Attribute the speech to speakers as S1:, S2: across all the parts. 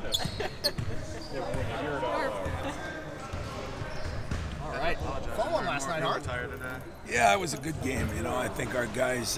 S1: All right. Fun one last night, huh?
S2: Yeah, it was a good game. You know, I think our guys,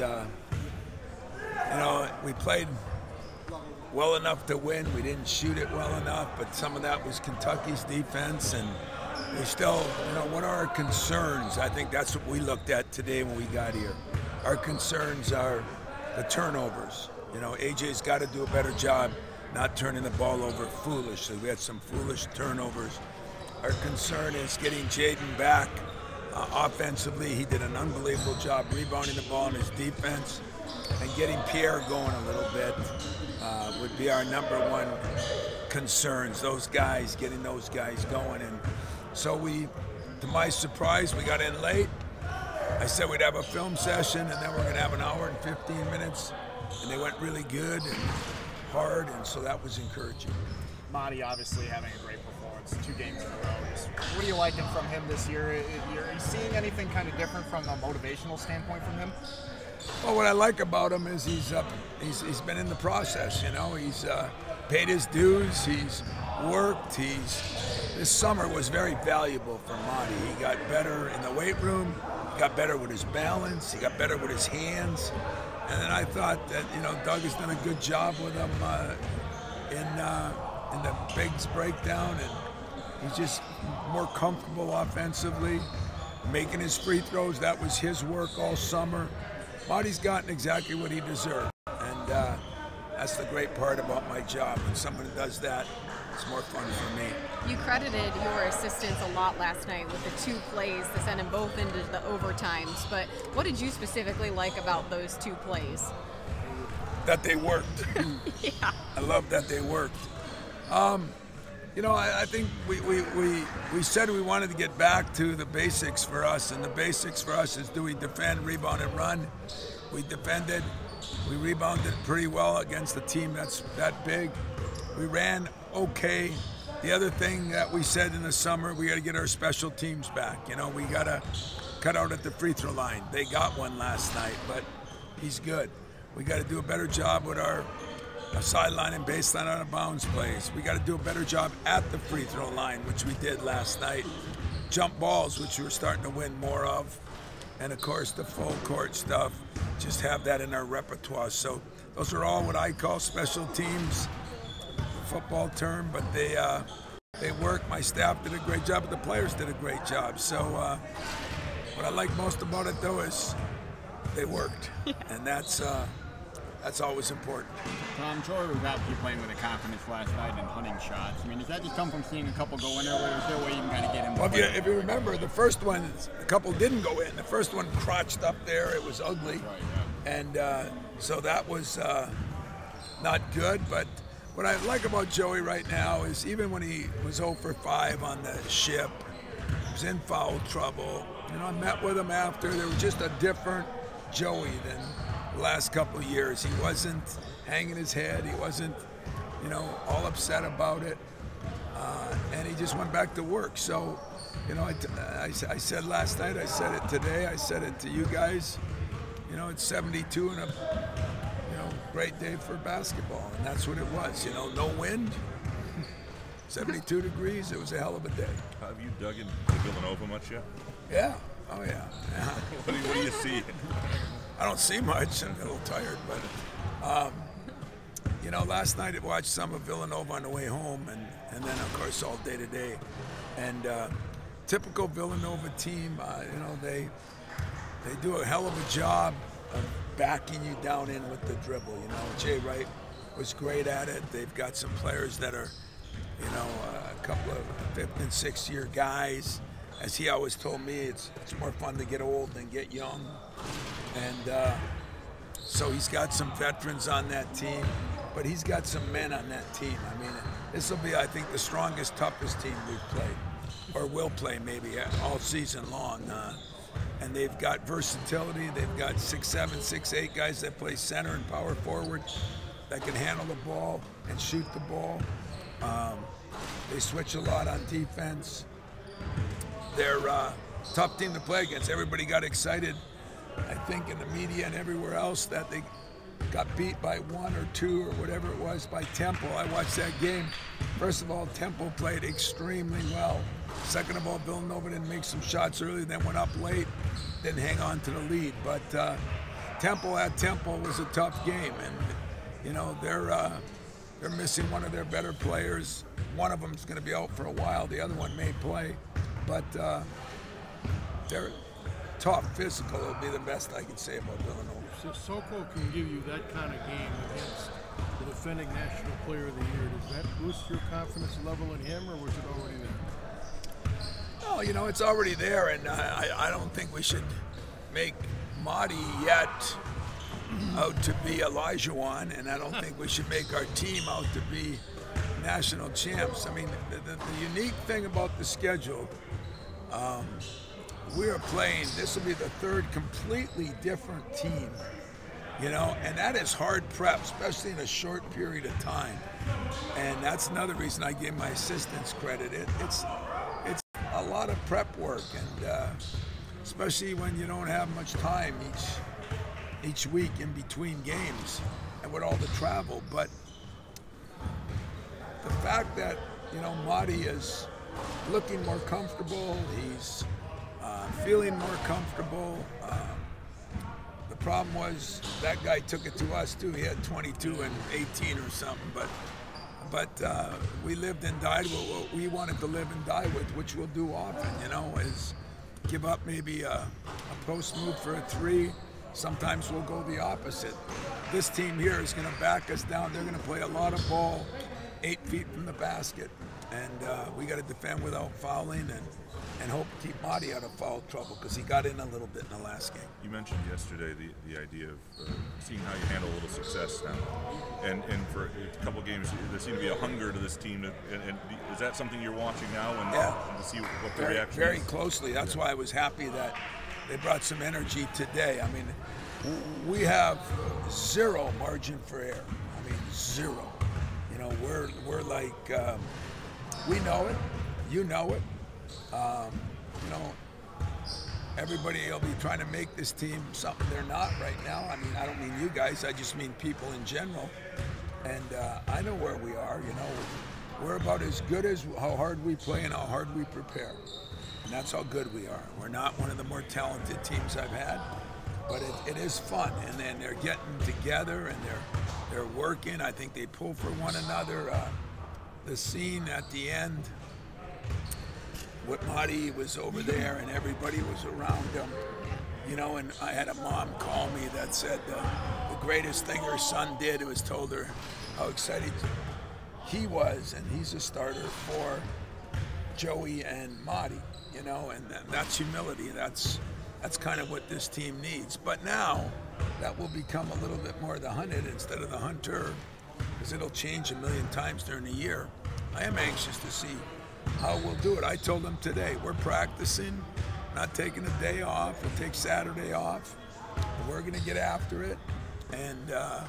S2: we played well enough to win. We didn't shoot it well enough, but some of that was Kentucky's defense, and we still, what are our concerns? I think that's what we looked at today when we got here. Our concerns are the turnovers. AJ's got to do a better job not turning the ball over foolishly. We had some foolish turnovers. Our concern is getting Jaden back. Offensively, he did an unbelievable job rebounding the ball in his defense, and getting Pierre going a little bit would be our number one concerns. Those guys, getting those guys going. And so to my surprise, we got in late. I said we'd have a film session, and then we're going to have an hour and 15 minutes, and they went really good and hard, and so that was encouraging.
S1: Marty obviously having a great performance, 2 games in a row. What are you liking from him this year? Are you seeing anything kind of different from a motivational standpoint from him?
S2: Well, what I like about him is he's been in the process. He's paid his dues. He's worked. This summer was very valuable for Monty. He got better in the weight room. He got better with his balance. He got better with his hands. And then I thought that Doug has done a good job with him in the bigs breakdown, and he's just more comfortable offensively, making his free throws. That was his work all summer. Marty's gotten exactly what he deserved, and that's the great part about my job. When someone does that, it's more fun for me.
S3: You credited your assistants a lot last night with the 2 plays that sent them both into the overtimes, but what did you specifically like about those 2 plays?
S2: That they worked.
S3: Yeah.
S2: I love that they worked. I think we said we wanted to get back to the basics for us, and the basics for us is, do we defend, rebound, and run? We defended. We rebounded pretty well against a team that's that big. We ran okay. The other thing that we said in the summer, we got to get our special teams back. We got to cut out at the free throw line. They got one last night, but he's good. We got to do a better job with our sideline and baseline out of bounds plays. We got to do a better job at the free throw line, which we did last night. Jump balls, which we're starting to win more of. And of course, the full court stuff, just have that in our repertoire. So those are all what I call special teams, football term, but they work. My staff did a great job, but the players did a great job. So what I like most about it, though, is they worked, and that's always important.
S4: Tom, Troy was obviously playing with a confidence last night and hunting shots. I mean, does that just come from seeing a couple go in earlier? Is there a way you can kind of get him?
S2: Well, if you remember, the first one, a couple didn't go in. The first one crotched up there. It was ugly.
S4: Right, yeah.
S2: And so that was not good. But what I like about Joey right now is, even when he was 0 for 5 on the ship, he was in foul trouble. I met with him after. There was just a different Joey than the last couple of years. He wasn't hanging his head. He wasn't, all upset about it. And he just went back to work. So, I said last night, I said it today, I said it to you guys, it's 72 and a, great day for basketball. And that's what it was, no wind, 72 degrees. It was a hell of a day.
S5: Have you dug into Villanova much yet?
S2: Yeah. Oh, yeah.
S5: What do you see?
S2: I don't see much. I'm a little tired, but last night I watched some of Villanova on the way home, and then of course all day today. And typical Villanova team, they do a hell of a job of backing you down in with the dribble. Jay Wright was great at it. They've got some players that are, a couple of 5th and 6th year guys. As he always told me, it's more fun to get old than get young. And so he's got some veterans on that team, but he's got some men on that team. I mean, this will be, I think, the strongest, toughest team we've played, or will play maybe all season long. And they've got versatility. They've got 6'7", 6'8" guys that play center and power forward that can handle the ball and shoot the ball. They switch a lot on defense. They're a tough team to play against. Everybody got excited, I think, in the media and everywhere else, that got beat by 1 or 2 or whatever it was by Temple. I watched that game. First of all, Temple played extremely well. Second of all, Villanova didn't make some shots early, then went up late, didn't hang on to the lead. But Temple at Temple was a tough game, and you know they're missing one of their better players. One of them is going to be out for a while. The other one may play, but they're tough, physical. It'll be the best I can say about Villanova.
S6: So Soko can give you that kind of game against the defending National Player of the Year. Does that boost your confidence level in him, or was it already there?
S2: No, you know, it's already there, and I don't think we should make Marty yet out to be Elijah, and I don't think we should make our team out to be national champs. I mean, the unique thing about the schedule, we are playing, this will be the third completely different team, you know, and that is hard prep, especially in a short period of time. And that's another reason I gave my assistants credit. It's a lot of prep work, and especially when you don't have much time each week in between games and with all the travel. But the fact that, you know, Marty is looking more comfortable, he's feeling more comfortable. The problem was that guy took it to us too. He had 22 and 18 or something, but we lived and died with what we wanted to live and die with, which we'll do often, you know, is give up maybe a post move for a 3. Sometimes we'll go the opposite. This team here is going to back us down. They're going to play a lot of ball 8 feet from the basket, and we got to defend without fouling and hope to keep Marty out of foul trouble, because he got in a little bit in the last game.
S5: You mentioned yesterday the idea of seeing how you handle a little success now, and for a couple games there seemed to be a hunger to this team. And is that something you're watching now, and to see what the reaction
S2: very
S5: is?
S2: closely. That's why I was happy that they brought some energy today. I mean, we have zero margin for error. I mean, zero. You know, we're like, we know it, you know it. You know, everybody will be trying to make this team something they're not right now. I mean, I don't mean you guys, I just mean people in general. And I know where we are, you know. We're about as good as how hard we play and how hard we prepare. And that's how good we are. We're not one of the more talented teams I've had, but it is fun. And then they're getting together and they're working. I think they pull for one another. The scene at the end, with Marty was over there and everybody was around him, you know, and I had a mom call me that said the greatest thing her son did was told her how excited he was, and he's a starter for Joey and Marty, you know, and that's humility. That's kind of what this team needs. But now that will become a little bit more the hunted instead of the hunter, because it'll change a million times during the year. I am anxious to see how we'll do it. I told them today, we're practicing, not taking a day off. We'll take Saturday off. We're going to get after it. And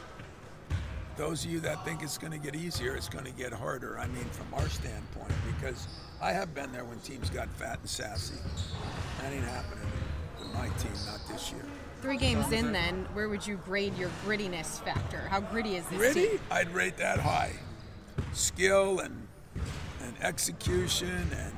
S2: those of you that think it's going to get easier, it's going to get harder. I mean, from our standpoint, because I have been there when teams got fat and sassy. That ain't happening with my team, not this year.
S3: 3 games in then, where would you grade your grittiness factor? How gritty is this team?
S2: Gritty? I'd rate that high. Skill and execution and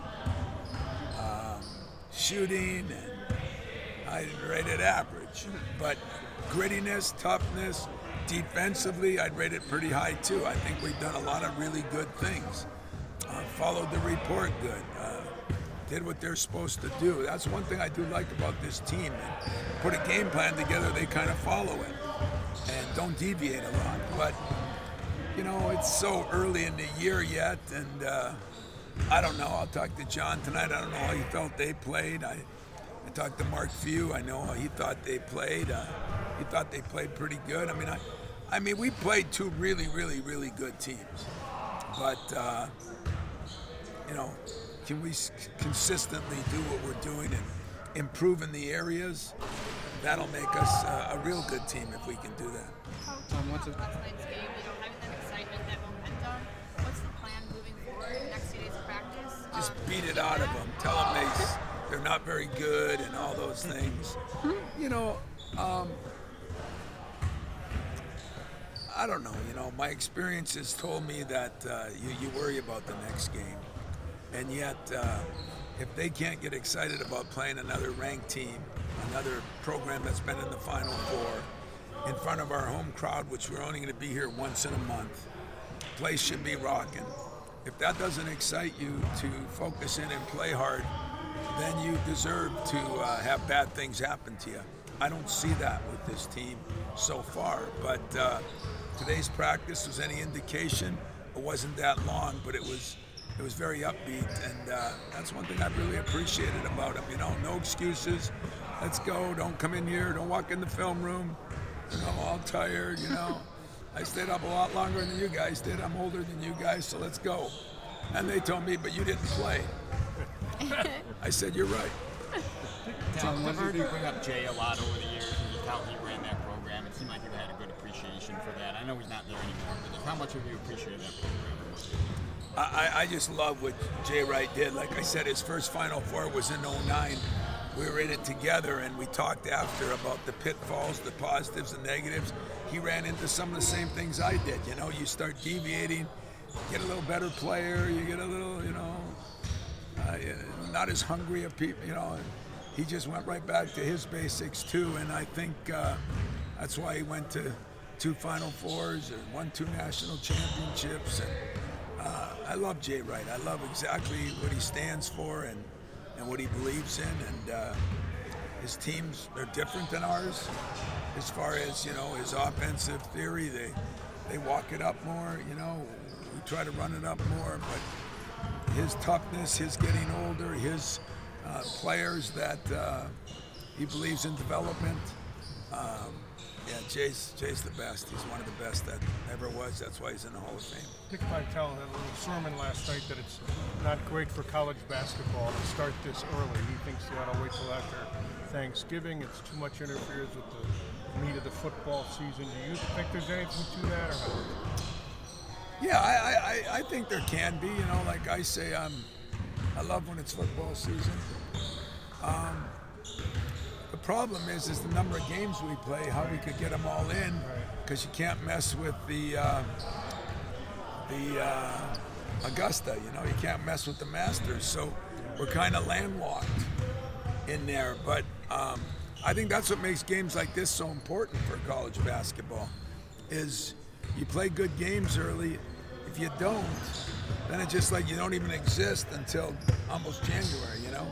S2: shooting, and I'd rate it average. But grittiness, toughness, defensively, I'd rate it pretty high too. I think we've done a lot of really good things. Followed the report good. Did what they're supposed to do. That's one thing I do like about this team. And put a game plan together, they kind of follow it and don't deviate a lot. But you know, it's so early in the year yet, and I don't know. I'll talk to John tonight. I don't know how he felt they played. I talked to Mark Few. I know how he thought they played. He thought they played pretty good. I mean, we played 2 really, really, really good teams. But you know, can we consistently do what we're doing and improve in the areas? That'll make us a real good team if we can do that.
S7: Last night's game, you know, having that excitement, that momentum, what's the plan moving forward next 2 days of practice?
S2: Just beat it out of them. Tell them they're not very good and all those things. You know, I don't know. You know, my experience has told me that you worry about the next game, and yet if they can't get excited about playing another ranked team, another program that's been in the Final Four, in front of our home crowd, which we're only going to be here once in a month, place should be rocking. If that doesn't excite you to focus in and play hard, then you deserve to have bad things happen to you. I don't see that with this team so far, but today's practice was any indication. It wasn't that long, but it was very upbeat, and that's one thing I really appreciated about him. You know, no excuses. Let's go. Don't come in here. Don't walk in the film room. You know, all tired. You know, I stayed up a lot longer than you guys did. I'm older than you guys, so let's go. And they told me, but you didn't play. I said, you're right.
S4: Tom, what do you bring up Jay a lot over the years and just how he ran that program? It seemed like you had a good appreciation for that. I know he's not there anymore, but just how much have you appreciated that program?
S2: I just love what Jay Wright did. Like I said, his first Final Four was in '09. We were in it together, and we talked after about the pitfalls, the positives, the negatives. He ran into some of the same things I did. You know, you start deviating, get a little better player, you get a little, you know, not as hungry of people, you know. He just went right back to his basics too, and I think that's why he went to 2 Final Fours and won 2 national championships. And I love Jay Wright. I love exactly what he stands for and what he believes in. And his teams are different than ours as far as, you know, his offensive theory. They walk it up more, you know. We try to run it up more, but his toughness, his getting older, his players that he believes in development. Yeah, Jay's the best. He's one of the best that ever was. That's why he's in the Hall of Fame.
S6: Dick Vitale had a little sermon last night that it's not great for college basketball to start this early. He thinks you ought to wait till after Thanksgiving. It's too much interferes with the meat of the football season. Do you think there's anything to that or not?
S2: Yeah, I think there can be. You know, like I say, I love when it's football season. The problem is the number of games we play, how we could get them all in, because you can't mess with the Augusta, you know, you can't mess with the Masters, so we're kind of landlocked in there. But I think that's what makes games like this so important for college basketball, is you play good games early. If you don't, then it's just like you don't even exist until almost January, you know?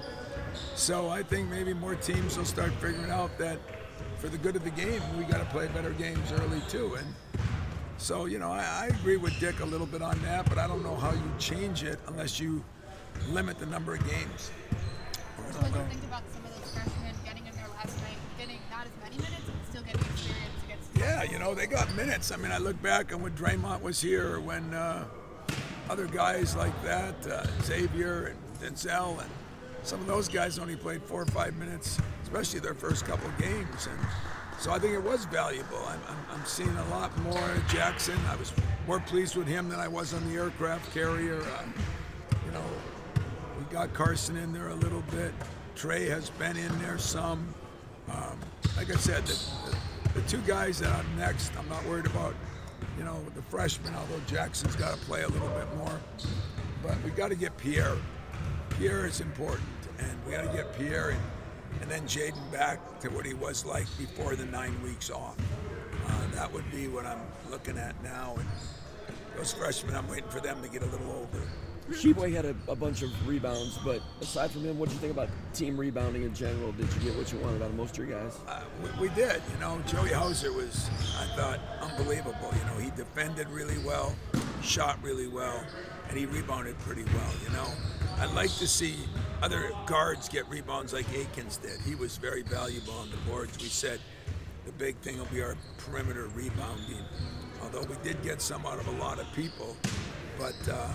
S2: So I think maybe more teams will start figuring out that for the good of the game, we got to play better games early too. And so, you know, I agree with Dick a little bit on that, but I don't know how you change it unless you limit the number of games.
S7: So what do you think about some of those freshmen getting in there last night, getting not as many minutes, but still getting experience against?
S2: Yeah, you know, they got minutes. I mean, I look back on when Draymond was here, or when other guys like that, Xavier and Denzel, and some of those guys only played 4 or 5 minutes, especially their first couple games. And so I think it was valuable. I'm seeing a lot more. Jackson, I was more pleased with him than I was on the aircraft carrier. You know, we got Carson in there a little bit. Trey has been in there some. Like I said, the 2 guys that I'm next, I'm not worried about, you know, the freshmen, although Jackson's got to play a little bit more. But we got to get Pierre. Pierre is important, and we got to get Pierre and then Jaden back to what he was like before the 9 weeks off. That would be what I'm looking at now. And those freshmen, I'm waiting for them to get a little older.
S8: Sheboy had a bunch of rebounds, but aside from him, what did you think about team rebounding in general? Did you get what you wanted out of most of your guys?
S2: We did. You know, Joey Hauser was, I thought, unbelievable. You know, he defended really well, shot really well, and he rebounded pretty well, you know. I'd like to see other guards get rebounds like Akins did. He was very valuable on the boards. We said the big thing will be our perimeter rebounding, although we did get some out of a lot of people. But,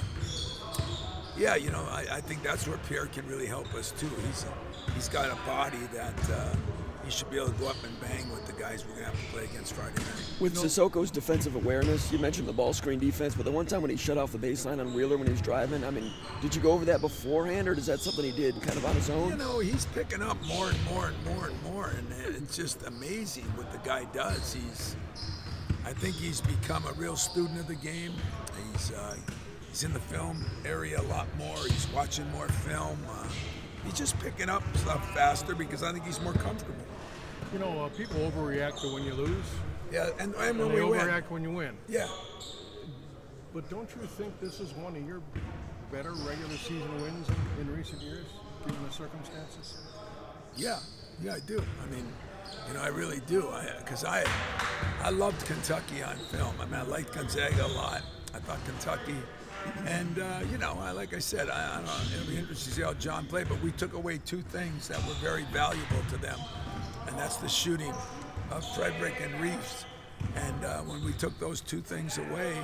S2: yeah, you know, I think that's where Pierre can really help us, too. He's got a body that he should be able to go up and bang with the guys we're going to have to play against Friday night.
S8: With Sissoko's defensive awareness, you mentioned the ball screen defense, but the one time when he shut off the baseline on Wheeler when he was driving, I mean, did you go over that beforehand, or is that something he did kind of on his own?
S2: You know, he's picking up more and more and more and more, and it's just amazing what the guy does. I think he's become a real student of the game. He's in the film area a lot more. He's watching more film. He's just picking up stuff faster because I think he's more comfortable.
S6: You know, people overreact to when you lose.
S2: Yeah, and when
S6: they
S2: we
S6: overreact
S2: win.
S6: when you win.
S2: Yeah.
S6: But don't you think this is one of your better regular season wins in recent years, given the circumstances?
S2: Yeah, I do. I mean, you know, I really do. Because I loved Kentucky on film. I mean, I liked Gonzaga a lot. I thought Kentucky, and you know, like I said, I don't know, it'll be interesting to see how John played. But we took away two things that were very valuable to them, and that's the shooting of Frederick and Reeves. And when we took those two things away,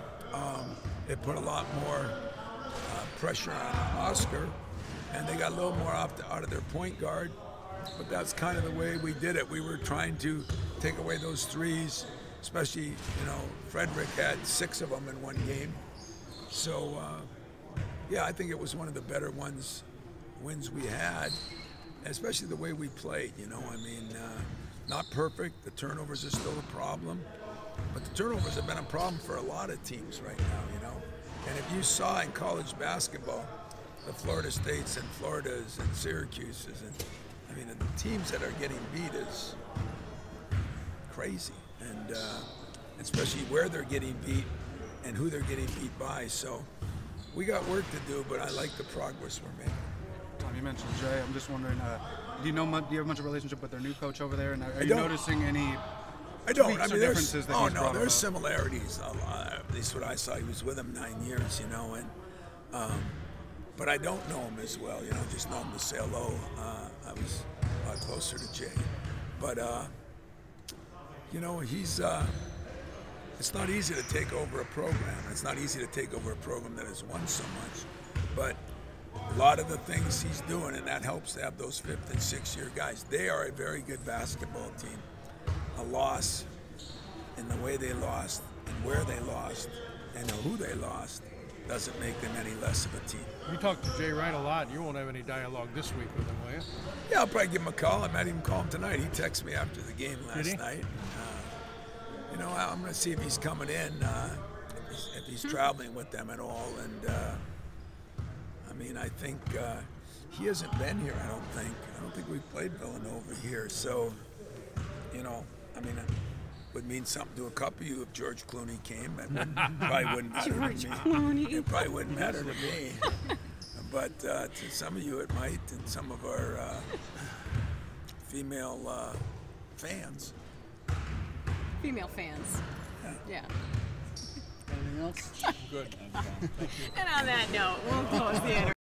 S2: it put a lot more pressure on Oscar, and they got a little more out of their point guard. But that's kind of the way we did it. We were trying to take away those threes, especially, you know, Frederick had 6 of them in one game. So, yeah, I think it was one of the better wins we had, especially the way we played, you know. I mean, not perfect. The turnovers are still a problem. But the turnovers have been a problem for a lot of teams right now, you know. And if you saw in college basketball, the Florida States and Floridas and Syracuses, and I mean, the teams that are getting beat is crazy. And especially where they're getting beat and who they're getting beat by. So we got work to do, but I like the progress we're making.
S9: Tom, you mentioned Jay. I'm just wondering, do you have much of a relationship with their new coach over there? And are you noticing any
S2: I don't.
S9: tweaks
S2: I mean,
S9: or differences that he's brought
S2: there's
S9: about?
S2: similarities. At least what I saw. He was with him 9 years, you know, and but I don't know him as well. You know, just know him to say hello. I was a lot closer to Jay, but you know, he's. It's not easy to take over a program. It's not easy to take over a program that has won so much, but a lot of the things he's doing, and that helps to have those 5th and 6th year guys. They are a very good basketball team. A loss in the way they lost and where they lost and who they lost doesn't make them any less of a team.
S6: You talk to Jay Wright a lot. You won't have any dialogue this week with him, will you?
S2: Yeah, I'll probably give him a call. I might even call him tonight. He texted me after the game last night. You know, I'm going to see if he's coming in, if he's traveling with them at all. And I mean, I think he hasn't been here. I don't think we've played Villanova here. So, you know, I mean, it would mean something to a couple of you if George Clooney came. That probably wouldn't matter to me. It probably wouldn't matter to me. But to some of you it might, and some of our female fans.
S3: Female fans. Yeah.
S9: Anything else?
S6: Good.
S3: And on that note, we'll close the interview.